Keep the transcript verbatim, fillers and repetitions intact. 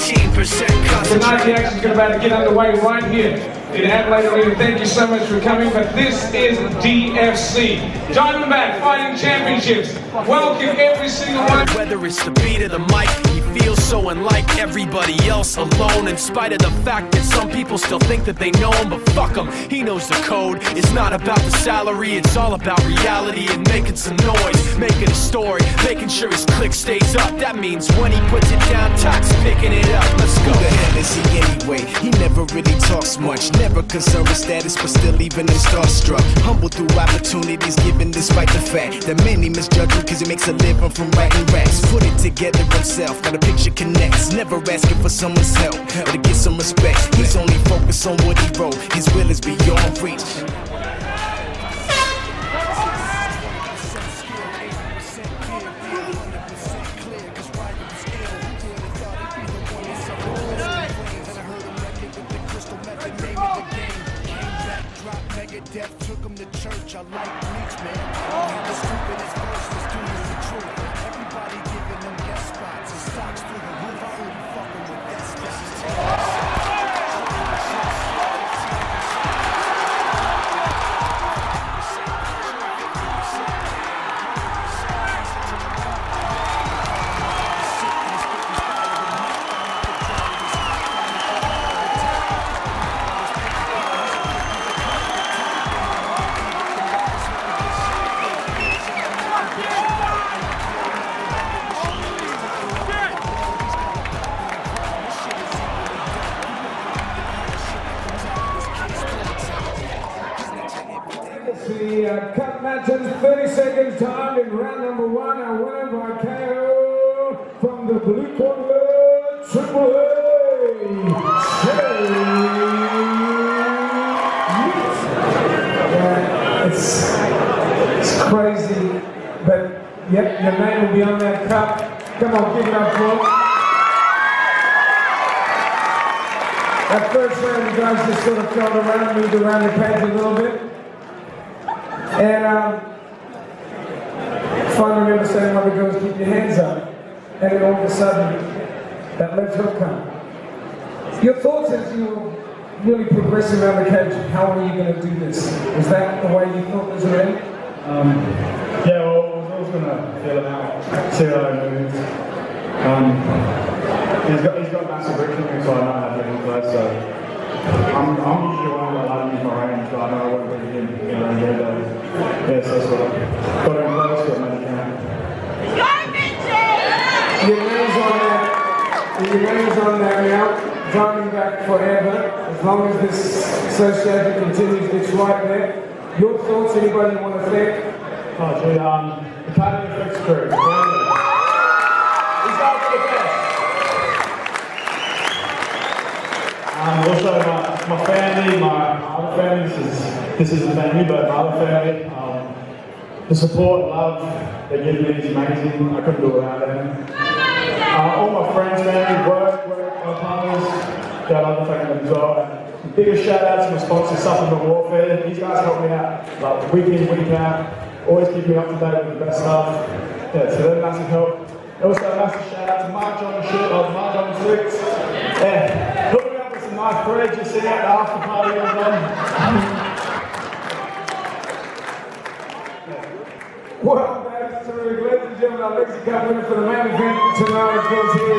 fifteen percent concentration. Tonight the action's about to get underway right here in Adelaide Arena. Thank you so much for coming, but this is D F C, Diamondback Fighting Championships. Welcome every single one. Whether it's the beat of the mic, he feels so unlike everybody else, alone, in spite of the fact that some people still think that they know him, but fuck him, he knows the code. It's not about the salary, it's all about reality and making some noise, making a story, making sure his click stays up. That means when he puts it down, Tox picking it up. Let's go. Who the hell is he anyway? He never really talks much, never concerned with status, but still even him starstruck. Humble through opportunities given despite the fact that many misjudge him cause he makes a living from writing raps. Put it together himself, got a picture connects, never asking for someone's help or to get some respect. He's only focused on what he wrote, his will is beyond reach. Death took him to church. I like bleach, man. The stupidest verses, doing the truth. Everybody giving them guest spots and stocks through the roof. I only fucking with that stuff. The uh, cut matches, thirty seconds time in round number one, a winner by K O from the blue corner, Triple A. Yeah, it's, it's crazy, but yep, your name will be on that cup. Come on, give it up for him. That first round, the guys just sort of felt around, moved around the page a little bit. And um, I remember saying one of the girls, keep your hands up. And then all of a sudden, that left hook come. Your thoughts as you were really progressing around the cage, how are you going to do this? Was that the way you thought this would end? Um, yeah, well, I was always going to feel it out, see how it moves. Um, he's got, he's got massive grip on me, so I know how to get in place, so. I'm, I'm usually one that I use my range, but I know I won't really get in, you know, and get those. Yes, that's what I've got in place, got many count. Your name's on that, your name's on that now, Diamondback forever, as long as this association continues, it's right there. Your thoughts, anybody you want to thank? Oh, gee, um, the Cardioflex crew, these guys are the best. Um, also, my, my family, my other family, this is, this is the family, but my other family, um, the support, love they give me is amazing. I couldn't do it without them. Uh, all my friends, family, work, work, my partners, yeah, I love to thank them as well. And the biggest shout out to my sponsor, Supplement Warfare. These guys help me out like week in, week out, always keep me up to date with the best stuff. Yeah, so they're massive help. Also, a massive shout out to Mark John the Shit, uh, Mark John the Six. Yeah. Nice bread, just sitting at the after party all done. Well, that's terrific. Ladies and gentlemen, our Lexi Cup winner for the main event tonight goes here.